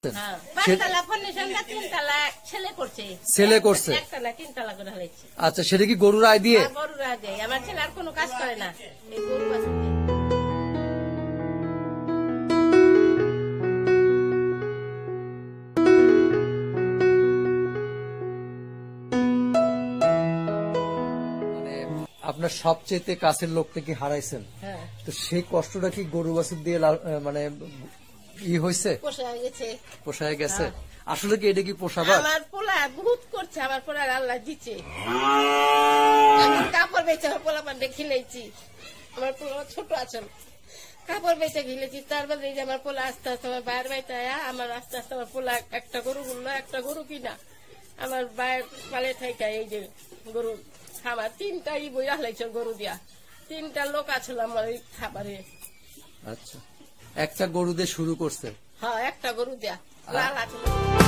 ছেলে করছে। আচ্ছা, সেটা কি গরুর আয় দিয়ে? গরুর আয় দিয়ে। আমার ছেলে আর কোনো কাজ করে না, এই গরু বাছুর দিয়ে। আপনার সবচেয়ে কাছের লোকটা কি হারাইছেন, তো সেই কষ্টটা কি গরু বাছুর দিয়ে মানে হয়েছে, পোষায় গেছে? আসলে কি এটা কি পোষাবার? আমার পোলা বহুত করছে, আমার পোলার আল্লাহ দিচ্ছে। আমি কাপড় বেচে আমার পোলা পান্ডে খিলেছি, আমার পোলা ছোট আছে, কাপড় বেচে খিলেছি। তারপরে এই যে আমার পোলা আস্তে আস্তে আমার বাইরের বাড়িতে আয়া, আমার আস্তে আস্তে আমার পোলা একটা গরু গুলো, একটা গরু কিনা আমার বাইর পালে থাইকা এই যে গরু খাবার 3টাই বই হালাইছে গরু দিয়া। 3টা লোক আছিল আমার ওই খাবারে। আচ্ছা, একটা গরু দিয়ে শুরু করছে? হ্যাঁ, একটা গরু দিয়া লাল আছে।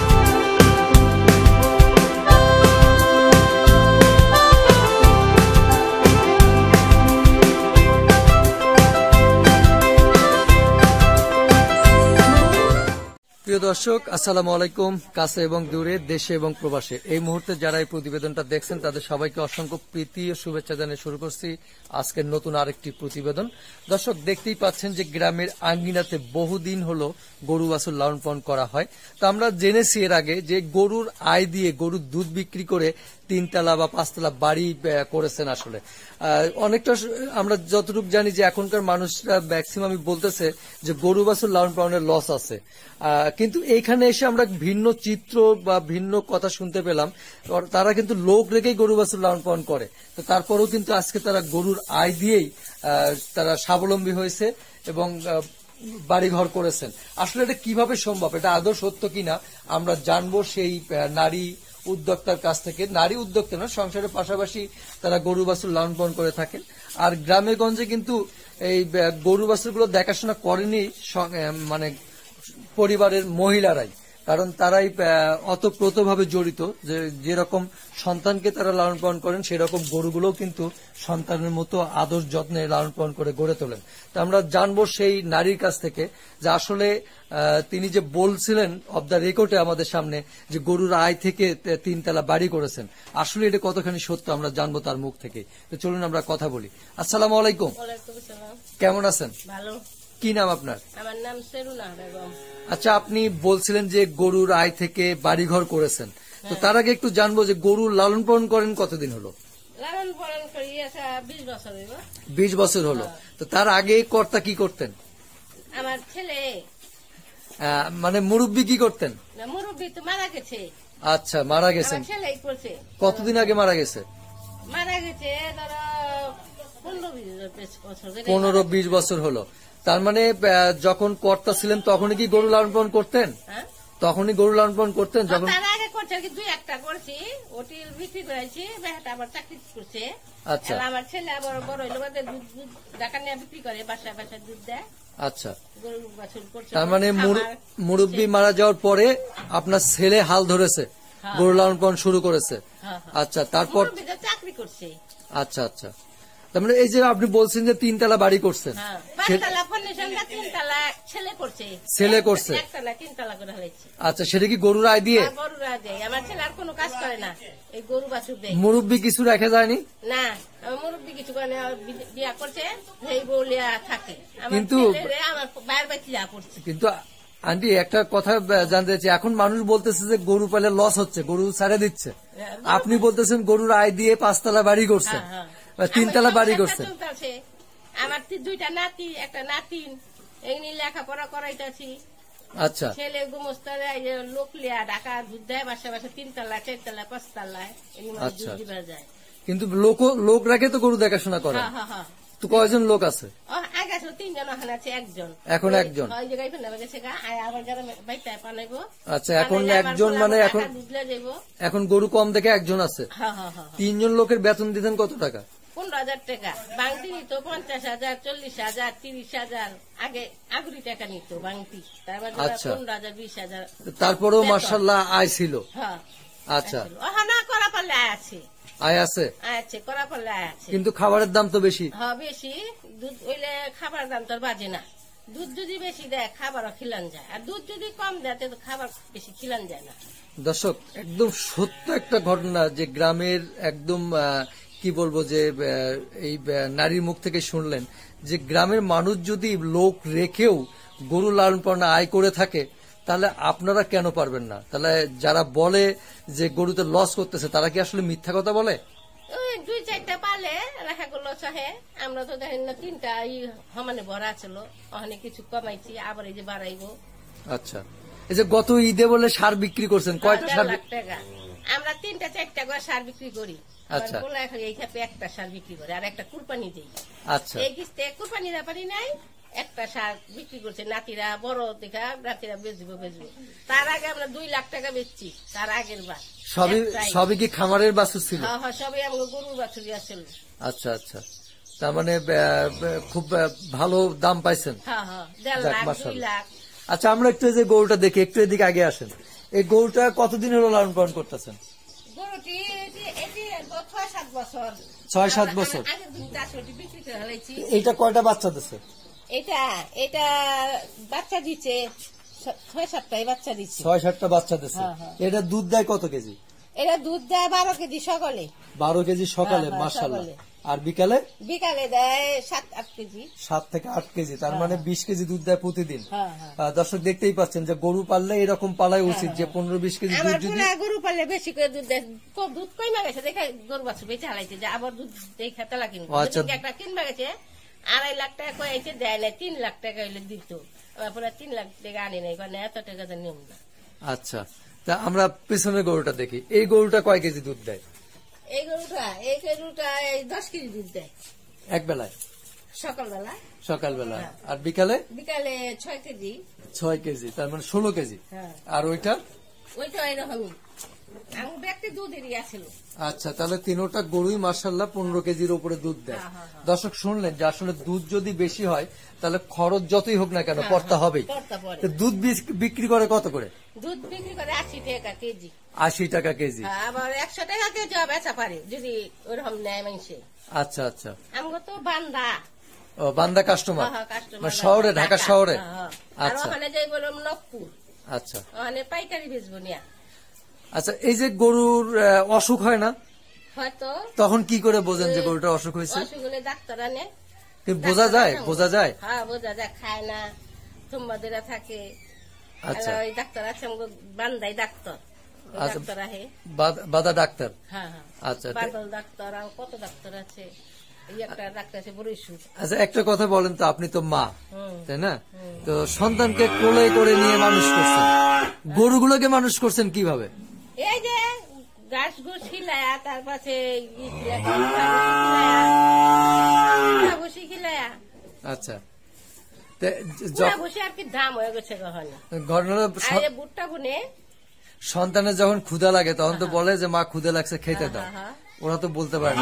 প্রিয় দর্শক, আসসালামু আলাইকুম। কাছে এবং দূরে, দেশে এবং প্রবাসে এই মুহূর্তে যারা এই প্রতিবেদনটা দেখছেন তাদের সবাইকে অসংখ্য প্রীতি ও শুভেচ্ছা জানিয়ে শুরু করছি আজকের নতুন আরেকটি প্রতিবেদন। দর্শক, দেখতেই পাচ্ছেন যে গ্রামের আঙ্গিনাতে বহুদিন হলো গরু বাছুর লালন পালন করা হয়। তো আমরা জেনেছি এর আগে যে গরুর আয় দিয়ে, গরুর দুধ বিক্রি করে 3তলা বা 5তলা বাড়ি করেছেন। আসলে অনেকটা আমরা যতটুকু জানি যে এখনকার মানুষরা ম্যাক্সিমামই বলতেছে যে গরু বাছুর লালন পালনের লস আছে, কিন্তু এইখানে এসে আমরা ভিন্ন চিত্র বা ভিন্ন কথা শুনতে পেলাম। তারা কিন্তু লোক রেখেই গরু বাছুর লালন পালন করে, তো তারপরেও কিন্তু আজকে তারা গরুর আয় দিয়েই তারা স্বাবলম্বী হয়েছে এবং বাড়িঘর করেছেন। আসলে এটা কিভাবে সম্ভব, এটা আদৌ সত্য কিনা আমরা জানবো সেই নারী উদ্যোক্তার কাছ থেকে। নারী উদ্যোক্তা না, সংসারের পাশাপাশি তারা গরু বাছুর লালন পালন করে থাকেন। আর গ্রামে গঞ্জে কিন্তু এই গরু বাছুরগুলো দেখাশোনা করেনি মানে পরিবারের মহিলারাই, কারণ তারাই অতপ্রতভাবে জড়িত। যেরকম সন্তানকে তারা লালন পালন করেন সেরকম গরুগুলোও কিন্তু সন্তানের মতো আদর যত্নে লালন পালন করে গড়ে তোলেন। তো আমরা জানবো সেই নারীর কাছ থেকে যে আসলে তিনি যে বলছিলেন অব দ্য রেকর্ডে আমাদের সামনে যে গরুর আয় থেকে 3তলা বাড়ি করেছেন, আসলে এটা কতখানি সত্য আমরা জানবো তার মুখ থেকে। তো চলুন আমরা কথা বলি। আসসালামু আলাইকুম। কেমন আছেন? ভালো। কি নাম আপনার? আমার নাম সেরুনা বেগম। আচ্ছা, আপনি বলছিলেন যে গরুর আয় থেকে বাড়িঘর করেছেন, তো তার আগে একটু জানবো যে গরুর লালন পালন করেন কতদিন হলো? লালন পালন করি 20 বছর হইব। 20 বছর হলো। তো তার আগে কর্তা কি করতেন? আমার ছেলে মানে মুরব্বি কি করতেন? মুরব্বি তো মারা গেছে। আচ্ছা, মারা গেছেন। ছেলেই করছে। কতদিন আগে মারা গেছে? মারা গেছে ধরো 15-20 বছর হলো। তার মানে যখন কর্তা ছিলেন তখনই কি গরু লালন পালন করতেন? তখনই গরু লালন পালন করতেন? যখন তার আগে করছে কি 2-1টা করছি, ওটি বিক্রি করেছি, বেটা আবার চাকরি করছে। আচ্ছা, আমার ছেলে আবার বড় হইলো, দুধ ঢাকা নিয়ে বিক্রি করে, বাসায় বাসায় দুধ দেয়। আচ্ছা, গরু বাছুর করছে। তার মানে মুরব্বি মারা যাওয়ার পরে আপনার ছেলে হাল ধরেছে, গরু লালন পালন শুরু করেছে। আচ্ছা, তারপর চাকরি করছে। আচ্ছা আচ্ছা, তার মানে এই যে আপনি বলছেন যে 3তলা বাড়ি করছেন, ছেলে করছে। আচ্ছা, সেটা কি গরুর আয় দিয়ে? গরুর আয় দিয়ে। আমার ছেলে আর কোনো কাজ করে না, এই গরু বাছুর দেয়। মুরব্বি কিছু রেখে যায়নি? না, মুরব্বি কিছু করে না, বিয়া করছে এই বলিয়া থাকে। কিন্তু আমার বাইরে বাইরে যা করছে। কিন্তু আন্টি, একটা কথা জানতে চাই, এখন মানুষ বলতেছে যে গরু পালে লস হচ্ছে, গরু ছেড়ে দিচ্ছে। আপনি বলতেছেন গরুর আয় দিয়ে 5তলা বাড়ি করছেন, 3তলা বাড়ি করছেন। আমার 2টা নাতি, একটা নাতিন, এগুলি লেখাপড়া করাইতেছি। আচ্ছা, ছেলে গুমস্তারে লোক লিয়া ঢাকা দুধ দেয়, বাসা বাসা 3তলা 4তলা 5তলায় দিবা যায়। কিন্তু লোক রাখে তো গরু দেখাশোনা করে। তো কয়জন লোক আছে? আগে আসলে 3জন, এখন আছে 1জন। এখন 1জন। আচ্ছা, এখন 1জন, মানে এখন গরু কম দেখে 1জন আছে। 3জন লোকের বেতন দিতেন কত টাকা? 15,000 টাকা। বাংতি নিত 50,000, 40,000, 30,000, আগে আগুরি টাকা নিত বাংতি। তারপর 15,000, 20,000। তারপরেও মাশাআল্লাহ আয় ছিল। আচ্ছা, না করা পারলে আয় আছে। আয় আছে, করা পারলে আয় আছে, কিন্তু খাবারের দাম তো বেশি। হ্যাঁ, বেশি। দুধ হইলে খাবার দাম তো বাজে না। দুধ যদি বেশি দেয় খাবারও খিলান যায়, আর দুধ যদি কম দেয় তো খাবার বেশি খিলান যায় না। দর্শক একদম সত্য একটা ঘটনা, যে গ্রামের একদম কি বলবো, যে এই নারীর মুখ থেকে শুনলেন যে গ্রামের মানুষ যদি লোক রেখেও গরু লালন পালন আয় করে থাকে, তাহলে আপনারা কেন পারবেন না? তাহলে যারা বলে যে গরুতে লস করতেছে, তারা কি আসলে মিথ্যা কথা বলে? ওই 2-4টা পালে রাখা গুলো চাহে, আমরা তো দেখেন না 3টা সমানে ভরা ছিল, ওখানে কিছু কমাইছি, আবার এই যে বাড়াইবো। আচ্ছা, এই যে গত ঈদে বলে সার বিক্রি করছেন, কয়টা সার? 1.5 লাখ টাকা। আমরা 3-4টা করে সার বিক্রি করি। আচ্ছা। বলে এখন এই ক্ষেত্রে একটা সার বিক্রি করে, আর একটা কুরবানি দেই। আচ্ছা, এই কিস্তে কুরবানি ব্যাপারই নাই, একটা সার বিক্রি করছে। নাতিরা বড় দেখা নাতিরা বেচবো। তার আগে আমরা 2 লাখ টাকা বেচছি, তার আগের বার। সবই কি খামারের বাছুর ছিল? হ্যাঁ, সবই আমাকে গরুর বাছুরি আসছিল। আচ্ছা আচ্ছা, তার মানে খুব ভালো দাম পাইছেন। হ্যাঁ, 1.5 যাক, লাখ, 2 মাশাআল্লাহ। লাখ। আচ্ছা, আমরা একটু এই যে গরুটা দেখি, একটু এদিকে আগে আসেন। এই গরুটা কতদিন হলো লালন পালন করতেছেন? গরুটি এটি 6-7 বছর। 6-7 বছর। আগের দিন 10টি বিক্রি করে ফেলেছি। এইটা কয়টা বাচ্চা দিচ্ছে? এটা বাচ্চা দিচ্ছে 6-7টাই বাচ্চা দিচ্ছে। 6-7টা বাচ্চা দিচ্ছে। হ্যাঁ। এটা দুধ দেয় কত কেজি? এটা দুধ দেয় 12 কেজি সকালে। 12 কেজি সকালে, হ্যাঁ, মাশাআল্লাহ। সকালে। আর বিকালে? বিকালে দেয় 7-8 কেজি। 7 থেকে 8 কেজি, তার মানে 20 কেজি দুধ দেয় প্রতিদিন। হ্যাঁ। দর্শক দেখতেই পাচ্ছেন যে গরু পাললে এরকম পালাই উচিত, যে 15-20 কেজি দুধ আমার যদি। পোলা গরু পাললে বেশি করে দুধ দেয়, দুধ কইমা গেছে দেখে গরু বাছুর বেঁচে হালাইছে, যে আবার দুধ দেখে তেলা কিনবো। আচ্ছা। একটা কিনবা গেছে 2.5 লাখ টাকা কয়েছে, দেয় না 3 লাখ টাকা হইলে দিত। আমার পোলা 3 লাখ টাকা আনি নাই, কারণ এত টাকা তো নিয়ম না। আচ্ছা, তা আমরা পেছনের গরুটা দেখি। এই গরুটা কয় কেজি দুধ দেয়? এই গরুটা 10 কেজি দুধ দেয় এক বেলায়? সকালবেলা। সকালবেলা। হ্যাঁ। আর বিকালে? বিকালে 6 কেজি। 6 কেজি, তার মানে 16 কেজি। হ্যাঁ। আর ওইটা? ওইটা এরকমই, আমার ব্যক্তি দুধেরই আছিল। আচ্ছা, তাহলে তিনোটা গরুই মাশাআল্লাহ 15 কেজির উপরে দুধ দেয়। হ্যাঁ। দর্শক শুনলেন যে আসলে দুধ যদি বেশি হয়, তাহলে খরচ যতই হোক না কেন পড়তে হবেই। পড়তে পড়ে। তো দুধ বিক্রি করে কত করে? দুধ বিক্রি করে 80 টাকা কেজি। 80 টাকা কেজি। হ্যাঁ, আবার 100 টাকা কেজি বেচা পারে যদি ওরকম নেয় মানুষে। আচ্ছা আচ্ছা, আমাকে তো বান্দা। ও বান্দা কাস্টমার, কাস্টমার মানে শহরে, ঢাকা শহরে। আর আচ্ছা ওখানে যাই বললাম নকপুর, আচ্ছা ওখানে পাইকারি বেচবো নিয়া। আচ্ছা, এই যে গরুর অসুখ হয় না, হয়তো তখন কি করে বোঝেন যে গরুটা অসুখ হয়েছে? অসুখ হলে ডাক্তার আনে। বোঝা যায়? বোঝা যায়? হ্যাঁ, বোঝা যায়। খায় না, তোমাদেরা থাকে। আচ্ছা, ওই ডাক্তার আছে আমাকে বান্দাই ডাক্তার, ওই আচ্ছা। ডাক্তার আহে। বাদা ডাক্তার? হ্যাঁ। আচ্ছা বাদল ডাক্তার, আর কত ডাক্তার আছে। এই একটা ডাক্তার আছে বরিশুর। আচ্ছা, একটা কথা বলেন তো, আপনি তো মা, তাই না? তো সন্তানকে কোলে করে নিয়ে মানুষ করছেন, গরুগুলোকে মানুষ করছেন কিভাবে? এই যে গাছ গুছ খিলায়া, তার পাশে বসি খিলায়া। আচ্ছা, বসে আর কি দাম হয়ে গেছে ঘটনা, বুটটা বুনে। সন্তানের যখন ক্ষুধা লাগে তখন তো বলে যে মা ক্ষুধা লাগছে, খেতে দাও। ওরা তো বলতে পারে না।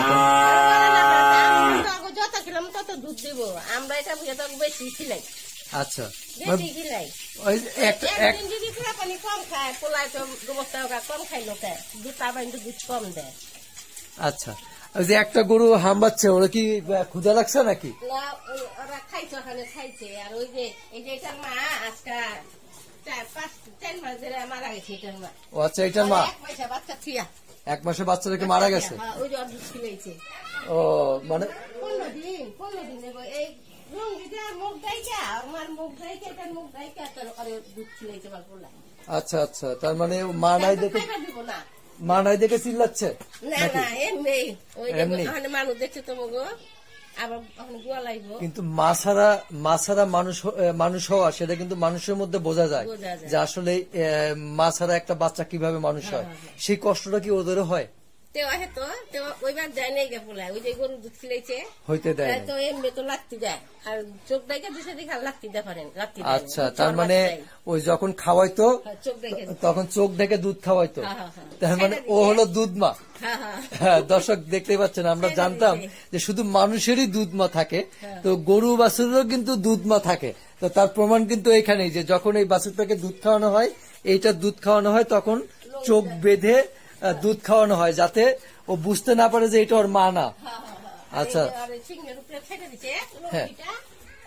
যত খেলাম তত দুধ দিব, আমরা এটা বেশি খিলাই। আচ্ছা, বেশি খিলাই। একদিন যদি পানি কম খায়, পোলায় তো গোবস্তা কম খাই লোকে, দুধ তার বাইন দুধ কম দেয়। আচ্ছা, ওই যে একটা গরু হামবাচ্ছে, ওরা কি ক্ষুধা লাগছে নাকি? না, ওরা খাইছে, ওখানে খাইছে। আর ওই যে এই যে এটার মা আজকে 4-5 মাস ধরে মারা গেছে এটার মা। ও আচ্ছা, এটার মা 1 মাসে বাচ্চা থিয়া, 1 মাসে বাচ্চা রেখে মারা গেছে। ওই যে দুধ খিলাইছে। ও মানে 15 দিন এই রঙিটা মুখ দাইকা, আমার মুখ দাইকা, এটার মুখ দাইকা, তার দুধ খিলাইছে বাপুলা। আচ্ছা আচ্ছা, তার মানে মা নাই দেখে, দিব না, মা নাই দেখে চিল্লাচ্ছে? না না, এমনি ওই যে মানুষ দেখছে তোমাকে, আবার গুয়া লাগবো। কিন্তু মা ছাড়া মানুষ হওয়া, সেটা কিন্তু মানুষের মধ্যে বোঝা যায় যে আসলে মা ছাড়া একটা বাচ্চা কিভাবে মানুষ হয়। সেই কষ্টটা কি ওদেরও হয়? ওইবার দেয় নাই গে পোলা, ওই যে গরু দুধ খিলাইছে হইতে দেয় তো এমনি তো লাগতে দেয়, আর চোখ দেখে দিছে দেখে লাগতে দেয় পারেন। আচ্ছা, তার মানে ওই যখন খাওয়াইতো তখন চোখ দেখে দুধ খাওয়াইতো, তার মানে ও হলো দুধ মা। হ্যাঁ, দর্শক দেখতেই পাচ্ছেন, আমরা জানতাম যে শুধু মানুষেরই দুধ মা থাকে, তো গরু বাছুরেরও কিন্তু দুধ মা থাকে। তো তার প্রমাণ কিন্তু এখানেই, যে যখন এই বাছুরটাকে দুধ খাওয়ানো হয়, এইটা দুধ খাওয়ানো হয়, তখন চোখ বেঁধে দুধ খাওয়ানো হয়, যাতে ও বুঝতে না পারে যে এটা ওর মা না। আচ্ছা, সিংহের উপরে ছেড়ে দিচ্ছে, হ্যাঁ,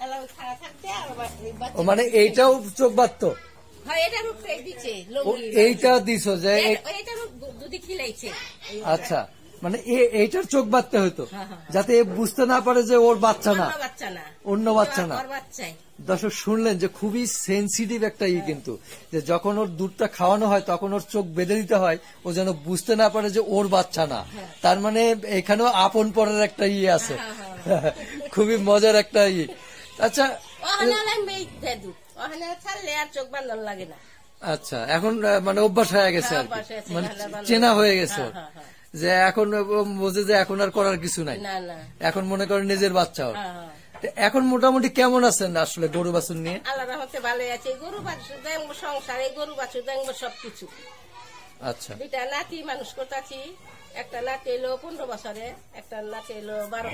আল্লাহ খারাপ থাকতে আর আমার এই ও বাচ্চা- মানে এইটাও চোখ বাঁধতো, হ্যাঁ, এটার উপরে দিচ্ছে ও লঙ্গি। এইটা দিছো যে এটার দুধি খিলাইছে। আচ্ছা, মানে এইটার চোখ বাঁধতে হতো হ্যাঁ, হ্যাঁ। যাতে এ বুঝতে না পারে যে ওর বাচ্চা না, অন্য বাচ্চা না, অন্য বাচ্চা না। ওর বাচ্চাই। দর্শক শুনলেন যে খুবই সেন্সিটিভ একটা কিন্তু, যে যখন ওর দুধটা খাওয়ানো হয় তখন ওর চোখ বেঁধে দিতে হয়, ও যেন বুঝতে না পারে যে ওর বাচ্চা না। তার মানে এখানেও আপন পরের একটা আছে। খুবই মজার একটা আচ্ছা ওখানে হলে মেয়ে দেয় দুধ, ওখানে ছাড়লে আর চোখ বাঁধানো লাগে না। আচ্ছা, এখন মানে অভ্যাস হয়ে গেছে আর কি। অভ্যাস হয়েছে, মানে ভালো, ভালো। চেনা হয়ে গেছে ওর। হ্যাঁ, হ্যাঁ, যে এখন ও বোঝে যে এখন আর করার কিছু নাই, না না, এখন মনে করেন নিজের বাচ্চা ওর। হ্যাঁ, হ্যাঁ। তো এখন মোটামুটি কেমন আছেন আসলে গরু বাছুর নিয়ে? আল্লাহ রহমতে ভালো আছে। গরু বাছুর দেখবো সংসারে, গরু বাছুর দেখবো সবকিছু। আচ্ছা, দুইটা নাতি মানুষ করতেছি, একটা নাতি এলো 15 বছরে, একটা নাতি এলো 12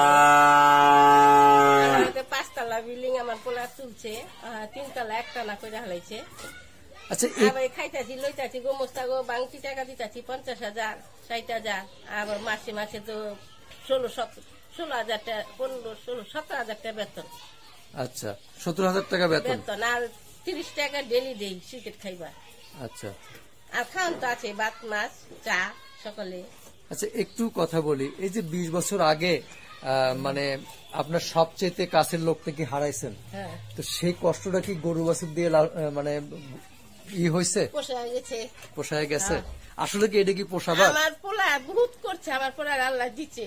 5 তলা বিল্ডিং আমার পোলা তুলছে, 3 তলা একটানা করে হালাইছে। আচ্ছা এই আবার খাইতাছি লইতাছি গোমস্তা গো বাংতি টাকা দিতাছি 50,000 60,000, আবার মাসে মাসে তো 16,000 টাকা 17,000 টাকা বেতন। আচ্ছা 17,000 টাকা বেতন। বেতন আর 30 টাকা ডেলি দেই সিগারেট খাইবা। আচ্ছা আর খাওয়ান তো আছে ভাত মাছ চা সকালে। আচ্ছা, একটু কথা বলি, এই যে 20 বছর আগে মানে আপনার সবচেয়ে কাছের লোকটাকে হারাইছেন, হ্যাঁ, তো সেই কষ্টটা কি গরু বাছুর দিয়ে মানে হয়েছে, পোষায় গেছে। পোষায় গেছে? হ্যাঁ। আসলে কি এটা কি পোষাবার? আমার পোলা বহুত করছে, আমার পোলার আল্লাহ দিচ্ছে।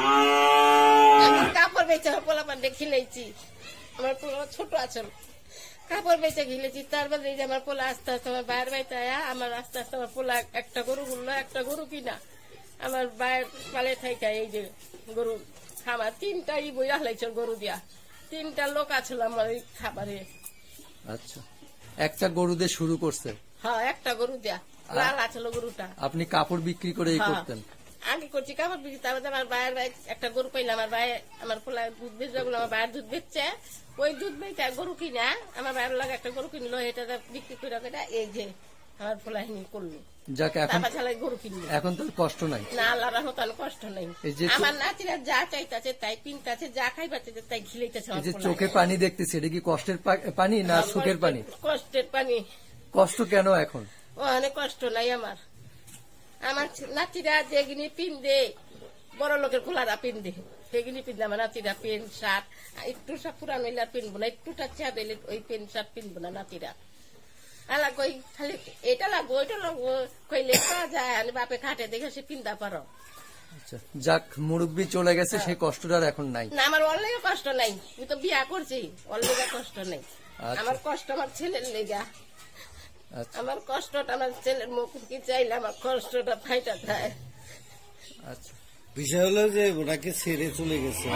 আমি কাপড় বেচে পোলা পান্ডে খিলাইছি, আমার পোলা ছোট আচল কাপড় বেচে খিলেছি। তারপর এই যে আমার পোলা আস্তে আস্তে আমার বাইরের বাড়িতে আয়া, আমার আস্তে আস্তে আমার পোলা একটা গরু গুলো, একটা গরু কিনা আমার বাইরের পালে থাইকা এই যে গরু খাবার 3টাই বই হালাইছে গরু দিয়া। 3টা লোক আছিল আমার এই খাবারে। আচ্ছা, একটা গরু দিয়ে শুরু করছে, হ্যাঁ, একটা গরু দিয়া লাল আছিল গরুটা। আপনি কাপড় বিক্রি করে হ্যাঁ। করতেন? আগে করছি কাপড় বিক্রি, তারপরে আমার ভাইয়ের ভাই একটা গরু পাইলাম, আমার ভাই আমার পোলা দুধ বেচবে বলে আমার ভাইয়ের দুধ বেচছে, ওই দুধ বেচে গরু কিনা আমার ভাইয়ের লাগে একটা গরু কিনলো, এটা বিক্রি করে এই যে আমার পোলা হিনি করলো। যাক, এখন তারপর ছাড়াই গরু কিনলো। এখন তো আর কষ্ট নাই। না, আল্লাহ রহমত কষ্ট নাই। এই যে আমার নাতিরা যা চাইতাছে তাই কিনতাছে, যা খাইবাছে তাই খিলাইতেছে। এই যে চোখে পানি দেখতেছি, এটা কি কষ্টের পানি না সুখের পানি? কষ্টের পানি। কষ্ট কেন এখন? অনেক কষ্ট নাই আমার। আমার নাতিরা যেগিনি পিন্দে, বড় লোকের খোলারা পিন্দে, সেগুলি পিন্দে আমার নাতিরা প্যান্ট শার্ট। একটু সব পুরান হইলে আর পিনবো না, একটু চা দিলে ওই প্যান্ট শার্ট পিনবো না নাতিরা। আলা কই খালি এটা লাগবো ওইটা লাগবো কইলে পাওয়া যায়, আমি বাপে খাটে দেখে সে পিন্দা পারো। আচ্ছা, যাক, মুরব্বি চলে গেছে, সেই কষ্টটা আর এখন নাই। না, আমার অল্লেগা কষ্ট নাই, আমি তো বিয়া করছি, অল্লেগা কষ্ট নাই। আচ্ছা। আমার কষ্ট আমার ছেলের লেগা। আচ্ছা আমার কষ্টটা আমার ছেলের মুখ কি চাইলে আমার কষ্টটা ফাইটা যায়। আচ্ছা, বিষয় হলো যে ওনাকে ছেড়ে চলে গেছে,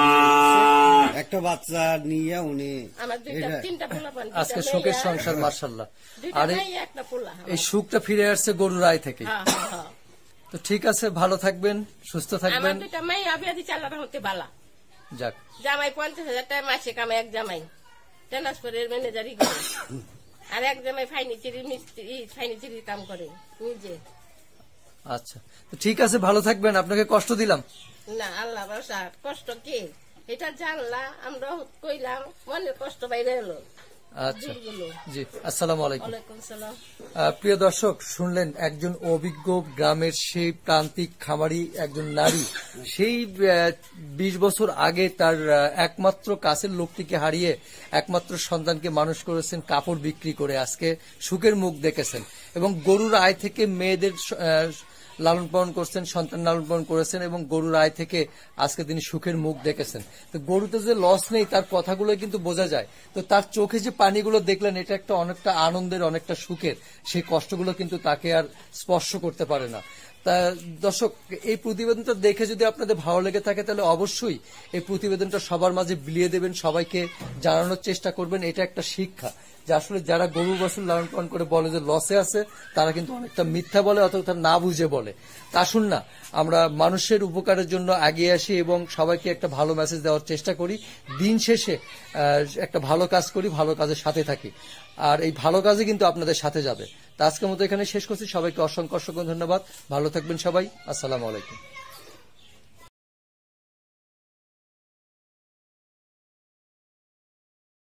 একটা বাচ্চা নিয়ে উনি আমার দুইটা এটা- 3টা পোলা পান, আজকে সুখের সংসার মাশাআল্লাহ। দুইটা আর মেয়ে, একটা পোলা। এই সুখটা ফিরে আসছে গরুর আয় থেকে। হ্যাঁ, হ্যাঁ, হ্যাঁ। তো ঠিক আছে, ভালো থাকবেন, সুস্থ আমার থাকবেন। দুইটা মেয়ে আবিয়া দিচ্ছে, আল্লাহ হতে বালা। যাক, জামাই 50,000 টাকা মাসে কামাই, এক জামাই ট্রান্সফারের ম্যানেজারই করে, আর এক জামাই ফার্নিচারের মিস্ত্রি, ফার্নিচারের কাম করে নিজে। আচ্ছা, তো ঠিক আছে, ভালো থাকবেন, আপনাকে কষ্ট দিলাম। না, আল্লাহ ভরসা, কষ্ট কে এটা জানলা, আমরা কইলাম মনের কষ্ট বাইরে এলো। আচ্ছা, দিলগুলো। জি, আসসালামু আলাইকুম। ওয়ালাইকুম সালাম। প্রিয় দর্শক, শুনলেন একজন অভিজ্ঞ গ্রামের সেই প্রান্তিক খামারি একজন নারী, সেই 20 বছর আগে তার একমাত্র কাছের লোকটিকে হারিয়ে একমাত্র সন্তানকে মানুষ করেছেন কাপড় বিক্রি করে, আজকে সুখের মুখ দেখেছেন এবং গরুর আয় থেকে মেয়েদের লালন পালন করছেন, সন্তান লালন পালন করেছেন এবং গরুর আয় থেকে আজকে তিনি সুখের মুখ দেখেছেন। তো গরুতে যে লস নেই তার কথাগুলো কিন্তু বোঝা যায়। তো তার চোখে যে পানিগুলো দেখলেন, এটা একটা অনেকটা আনন্দের, অনেকটা সুখের। সেই কষ্টগুলো কিন্তু তাকে আর স্পর্শ করতে পারে না। তা দর্শক, এই প্রতিবেদনটা দেখে যদি আপনাদের ভালো লেগে থাকে তাহলে অবশ্যই এই প্রতিবেদনটা সবার মাঝে বিলিয়ে দেবেন, সবাইকে জানানোর চেষ্টা করবেন। এটা একটা শিক্ষা যে আসলে যারা গরু বাছুর লালন পালন করে বলে যে লসে আছে, তারা কিন্তু অনেকটা মিথ্যা বলে অথবা তারা না বুঝে বলে। তা আসুন না, আমরা মানুষের উপকারের জন্য এগিয়ে আসি এবং সবাইকে একটা ভালো মেসেজ দেওয়ার চেষ্টা করি। দিন শেষে একটা ভালো কাজ করি, ভালো কাজের সাথে থাকি, আর এই ভালো কাজে কিন্তু আপনাদের সাথে যাবে। তা আজকের মতো এখানে শেষ করছি। সবাইকে অসংখ্য অসংখ্য ধন্যবাদ। ভালো থাকবেন সবাই। আসসালামু আলাইকুম।